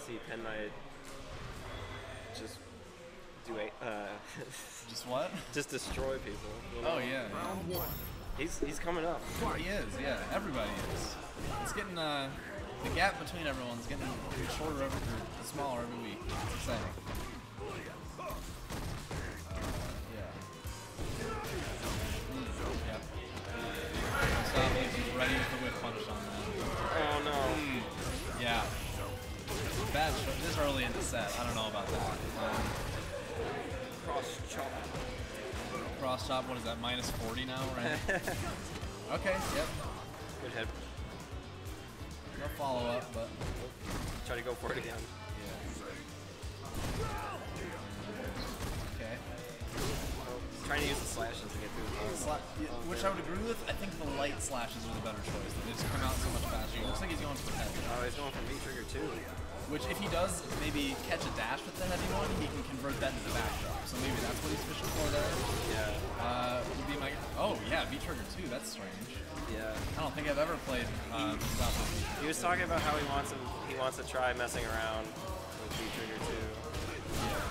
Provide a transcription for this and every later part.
see PenKnight just do a just what? Just destroy people. You know? Oh yeah. He's coming up. He is. Yeah, everybody is. It's getting the gap between everyone's getting shorter smaller every week. It's exciting. Yeah. Yep. Mostafles is ready with the whip punish on that. Oh no. Yeah. Bad shot. This early in the set. I don't know about that. Cross chop. Cross chop. What is that? Minus 40 now, right? Okay. Yep. Good head. No follow up, but try to go for it again. Yeah. Okay. Trying to use the slashes to get through the which I would agree with. I think the light slashes are the better choice. They just come out so much faster. It looks like he's going for the heavy. Oh, he's going for V-trigger too. Which, if he does maybe catch a dash with the heavy one, he can convert that into the backdrop. So maybe that's what he's fishing for there. Yeah. Would be my. Oh yeah, V-trigger too. That's strange. Yeah. I don't think I've ever played Mostafles. He was talking about how he wants to try messing around with V-trigger too. Yeah.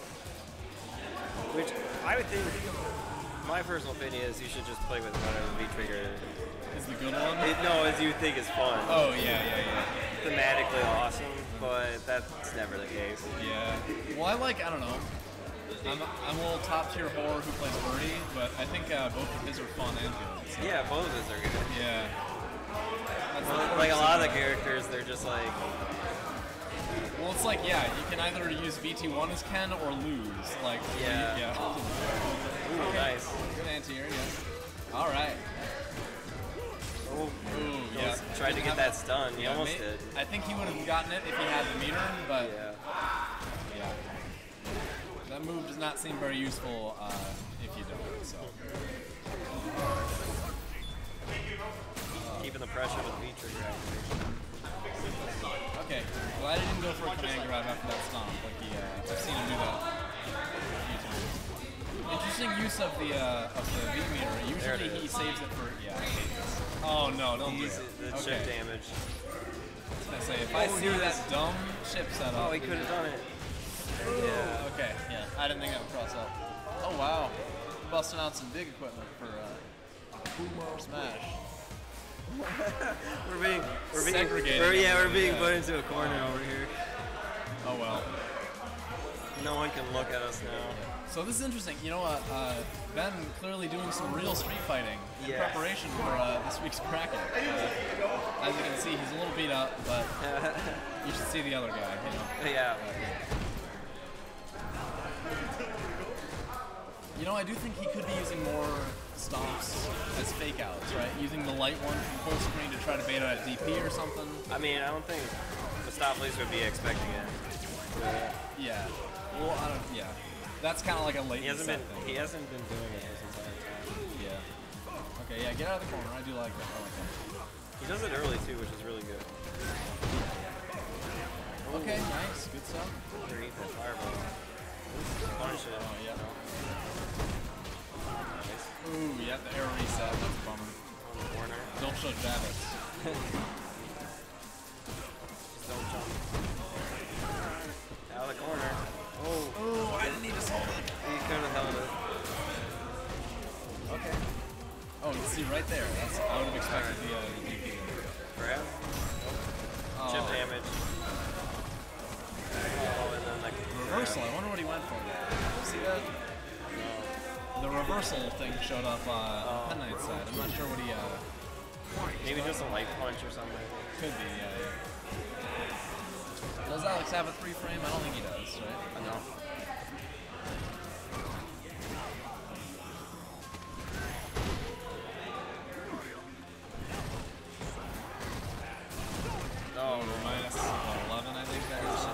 Which I would think, my personal opinion is you should just play with whatever V-trigger is the good one. No, as you think is fun. Oh yeah. Thematically awesome, but that's never the case. Yeah. Well, I don't know. I'm a little top tier horror who plays Birdie, but I think both of his are fun and good. So. Yeah, both of his are good. Yeah. Well, like a lot of the characters, they're just like. Well, it's like, yeah, you can either use VT1 as Ken or lose. Like, yeah. Ooh, okay. Nice. Good anti-air, yeah. All right. Ooh, yeah. Tried to get that stun. He almost did. I think he would have gotten it if he had the meter, but yeah. That move does not seem very useful if you don't. So. Keeping the pressure with V-trigger activation. Okay, glad he didn't go for a command grab after that stomp. Like I've seen him do that a few times. Interesting use of the V-meter. Usually he saves it for I hate this. Oh no, don't do it. The chip damage. I say if I see that dumb chip setup. Oh, he could have done it. Yeah. Okay. Yeah. I didn't think that would cross up. Oh wow, busting out some big equipment for Smash. we're being segregated. We're being put into a corner over here. Oh well. No one can look at us now. Yeah. So this is interesting. You know what? Ben clearly doing some real street fighting in preparation for this week's bracket. As you can see, he's a little beat up, but you should see the other guy. You know? Yeah. You know, I do think he could be using more stomps as fake outs, right? Using the light one from full screen to try to bait out a DP or something. I mean, I don't think Mostafles would be expecting it. Yeah. Well, I don't. Yeah. That's kind of like a late set thing. He hasn't been doing it this entire time. Yeah. Okay. Yeah. Get out of the corner. I do like that. I like that. He does it early too, which is really good. Okay. Nice. Good stuff. Underneath that fireball. Punish it. Oh yeah. Ooh, yeah, the air reset. That's a bummer. On the corner. Don't show Javits. Just don't jump. Out of the corner. Oh, I didn't need to hold it. He couldn't have held it. Okay. Oh, you see right there. That's I would have expected the DP. Grab. Oh. Chip damage. Oh, and then like reversal. I wonder what he went for there. See that? The reversal thing showed up on PenKnight's side. I'm not sure what he. Maybe just a light punch or something. Could be, yeah. Does Alex have a 3-frame? I don't think he does, right? No. Oh, minus 11, I think that is.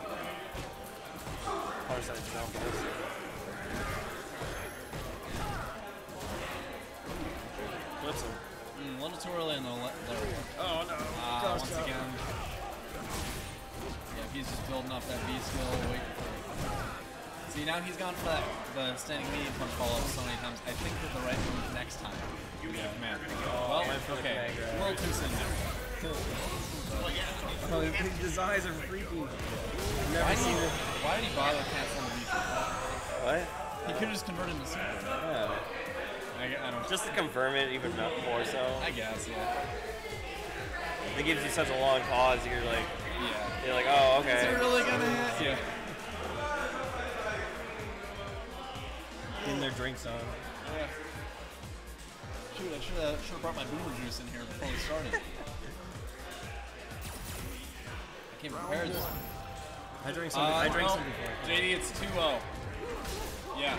Yeah. Far side jump. Flips him. A little too early in the there we go. Oh no. Once again. Yeah, he's just building up that V skill, waiting for it. See, now he's gone for the standing medium punch follow-up so many times. I think with the right move next time. Yeah, man. Well, okay. A little too soon there. Oh, his eyes are freaky. I've never seen it. Why did he bother canceling the defense? What? He could have just converted into super. Yeah. I don't. Just to confirm it even more so. I guess, yeah. It gives you such a long pause. You're like, Yeah. you're like, oh, okay. Is it really gonna hit? Yeah. Getting their drinks on. Yeah. Shoot, I should have brought my boomer juice in here before we started. I came prepared this one. I drank some. I drank some before. JD, it's 2-0. Yeah.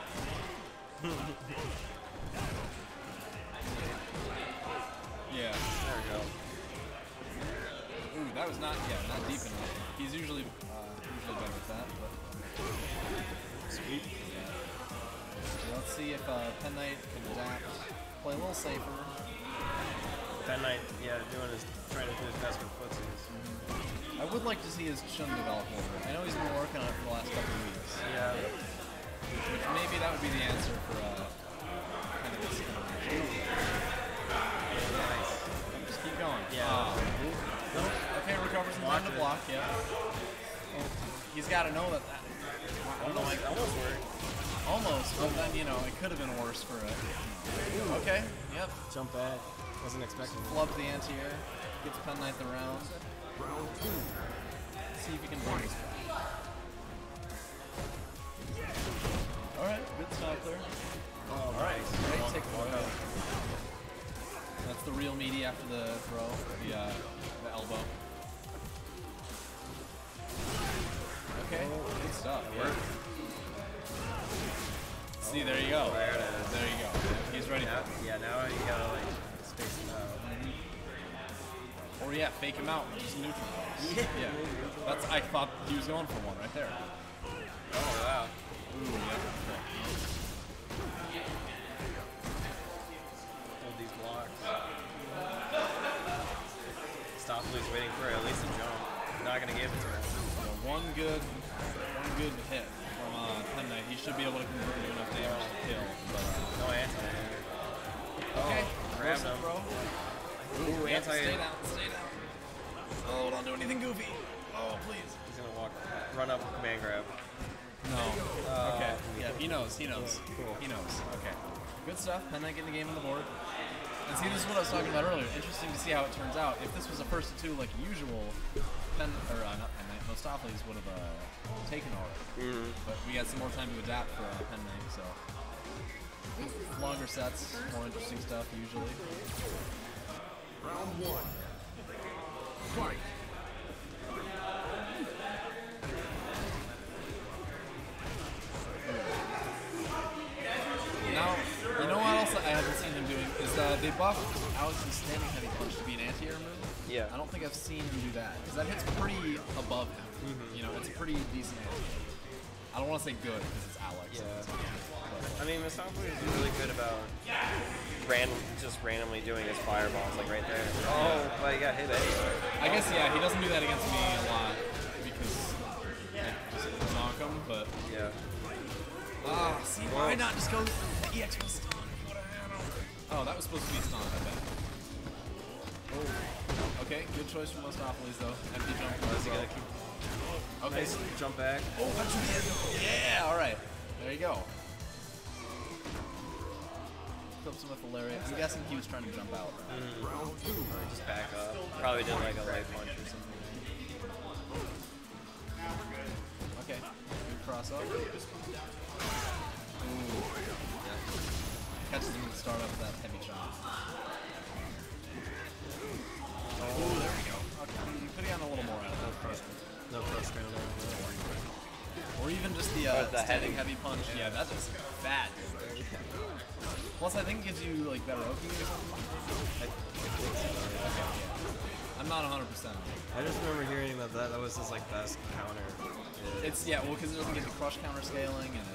Yeah. There we go. Ooh, that was not deep enough. He's usually better with that, but Sweet. yeah. So let's see if PenKnight can adapt, play a little safer. PenKnight, yeah, trying to do his best with footsies. I would like to see his Shun develop a little bit. I know he's been working on it for the last couple of weeks. Yeah. Which maybe that would be the answer for kind of this kind of match. Nice. Just keep going. Yeah. Okay, recovers in time to block, yeah. Oh, he's got to know that. Almost worked. Almost, but then, you know, it could have been worse for it. Okay, yep. Jump back. Wasn't expecting it. Flubs the anti-air. Gets PenKnight the round. See if he can bring this back. Alright, good stop there. Alright, great take the throw. That's the real meaty after the throw, the elbow. Okay, good stuff. Yeah. See, there you go. There it is. There you go. He's ready. Yeah, now you gotta like space it out. Or yeah, fake him out, just neutral pose. Yeah. That's, I thought he was going for one right there. Oh, wow. Ooh, yeah. Hold these blocks. Mostafles waiting for at least a jump. Not gonna give it to him. So one good hit from PenKnight. He should be able to convert to enough damage to kill. But, No anti. okay, grab force the him. throw. Ooh, Yep, anti. stay down, stay down. Oh, don't do anything goofy. Oh, please. He's gonna run up, command grab. No. Okay. Yeah, he knows. He knows. Cool. He knows. Okay. Good stuff. PenKnight getting the game on the board. And see, this is what I was talking about earlier. Interesting to see how it turns out. If this was a first to two like usual, not PenKnight, Mostafles would have taken already. But we got some more time to adapt for PenKnight, so longer sets, more interesting stuff usually. Round one. Fight. Now, you know what else I haven't seen him doing is they buffed Alex's standing heavy punch to be an anti-air move. Yeah. I don't think I've seen him do that because that hits pretty above him. You know, it's a pretty decent anti-air. I don't want to say good because it's Alex. Yeah. I mean, Mostafles is really good about just randomly doing his fireballs, like right there. Oh, but he got hit anyway. I guess, yeah, he doesn't do that against me a lot because I just knock him, but... Yeah. See, why not just go EX was stun? Oh, that was supposed to be stun, I bet. Oh. Okay, good choice from Mostafles, though. Empty jump. Is he gonna keep... Okay. Nice jump back. Oh, that should be it. Yeah, alright. There you go. Flips him with the lariat. I'm guessing he was trying to jump out. Round two. Just back up. Probably did like a light punch or something. Okay. Good cross up. Ooh. Yeah. Catches him at the start up with that heavy shot. Oh, there we go. Okay. You could have gotten a little more out of that. No cross ground. Or even just the standing heavy punch. Yeah, that's just bad. Plus, I think it gives you like better opening or something. Okay, yeah. I'm not 100% on it. I just remember hearing that was his like best counter. It's well, because it doesn't get the crush counter scaling, and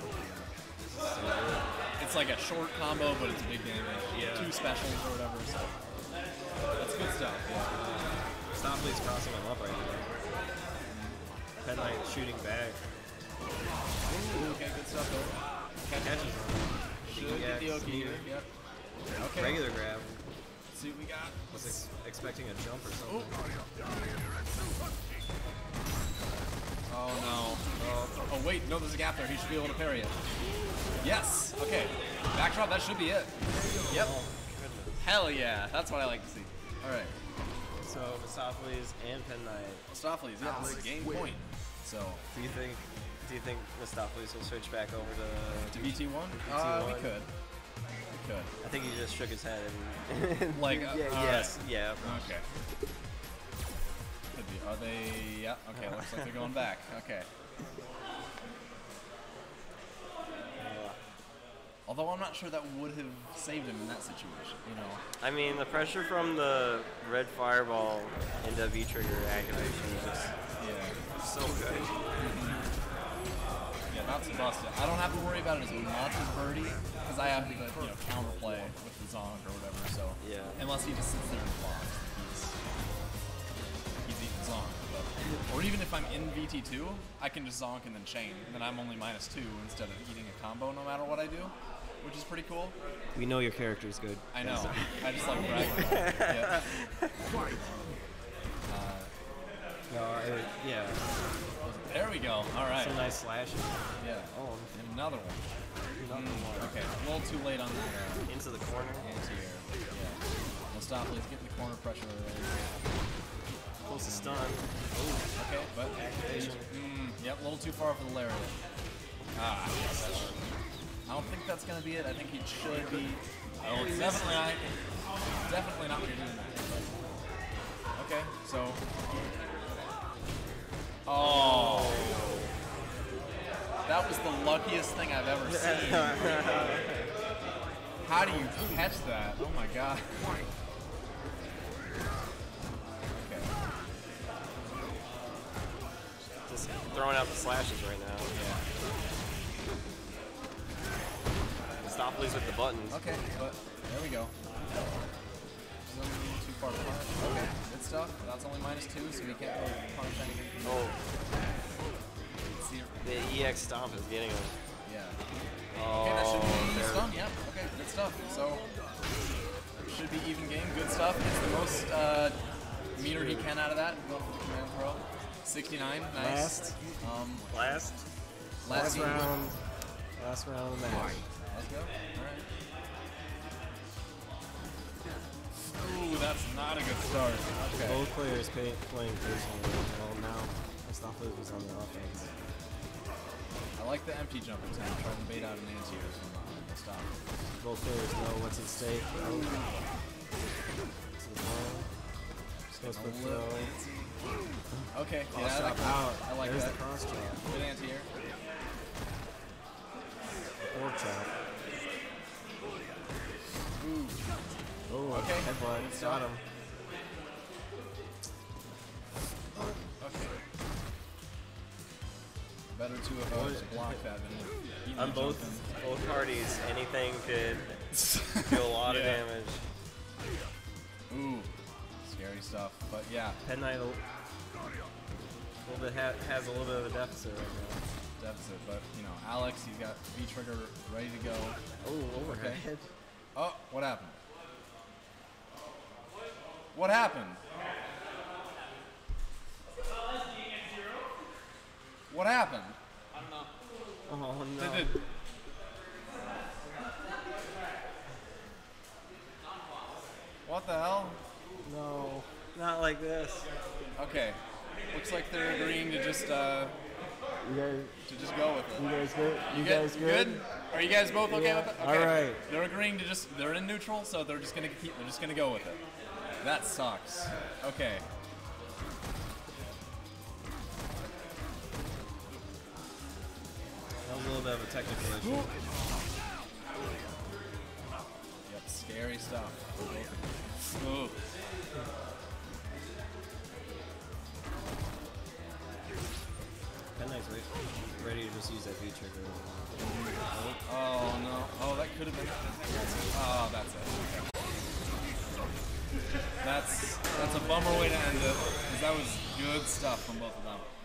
it's like a short combo, but it's big damage. Yeah. 2 specials or whatever. So that's good stuff. Yeah. Mostafles crossing him up right now. PenKnight shooting back. Ooh, okay, good stuff though. Catches him. Should get the Oki here. Yep. Okay. Regular grab. Let's see what we got. Was expecting a jump or something. Oh no. Oh wait, no, there's a gap there. He should be able to parry it. Yes. Okay. Backdrop. That should be it. Yep. Hell yeah. That's what I like to see. All right. So Mostafles and PenKnight. Mostafles. Yeah, that's a game point. So. Do you think Mostafles will switch back over to VT1? VT1? We could. We could. I think he just shook his head. And Like, yes, right. yeah. Okay. Could be. Are they? Yeah. Okay. Looks like they're going back. Okay. Although I'm not sure that would have saved him in that situation, you know. I mean, the pressure from the red fireball into V-trigger activation is just so good. Yeah, not to bust it. I don't have to worry about it as much as Birdie, because I have to, counterplay with the zonk or whatever, so. Yeah. Unless he just sits there and blocks. He's eating zonk. Or even if I'm in VT2, I can just zonk and then chain, and then I'm only -2 instead of eating a combo no matter what I do, which is pretty cool. We know your character's good. I know. I just like bragging about it. Yeah. Yeah. There we go. All right. Some nice slashes. Yeah. Oh, And another one. Okay. A little too late on the Into the corner. anti-air. Yeah. Mostafles getting the corner pressure already. close to stun. Okay, but Activation. Yep, a little too far for the lariat. Ah, yes. I don't think that's gonna be it. I think he should be. Oh, it's definitely not. Definitely not what you're doing there. Okay, so. Oh. That was the luckiest thing I've ever seen. How do you catch that? Oh my god. Okay. Just throwing out the slashes right now. Yeah. Mostafles with the buttons. Okay, but there we go. Too far to punish. Okay, good stuff. That's only -2, so we can't really punish anything. Oh, Let's see. the EX stomp is getting him. Yeah. Oh, Okay, that should be there. stun. Yeah. Okay, good stuff. So should be even game. Good stuff. It's the most meter he can out of that. Go for the command throw. 69. Nice. Last Last round. Last round of the match. Let's go. All right. Ooh, that's not a good start. Okay. Both players playing personally. Well, now Mostafles was on the offense. I like the empty jump attempt, trying to bait out an anti-air from Mostafles. Both players know what's at stake. To the ball. Just goes for the throw. Okay, Cross yeah, I like drop that. out. I like There's that. the cross drop. Good anti-air. Forward chop. Ooh. Oh, Okay. headbutt. Got him. Okay. Better to have blocked that than On both parties, anything could do a lot of Yeah. damage. Ooh, scary stuff. But yeah, PenKnight has a little bit of a deficit right now. deficit. But you know, Alex, he's got V-trigger ready to go. Oh, overhead. Okay. Oh, what happened? What happened? What happened? Oh no. Did what the hell? No, not like this. Okay, looks like they're agreeing to just go with it. You guys good? You Good? guys good? Are you guys both okay Yeah. with it? Okay. All right. They're agreeing to they're in neutral, so they're just gonna go with it. That sucks. Okay. That was a little bit of a technical issue. Yep, scary stuff. Ooh. PenKnight's ready to just use that V-trigger. Oh no. Oh, that could have been. Oh, that's it. Okay. That's a bummer way to end it, because that was good stuff from both of them.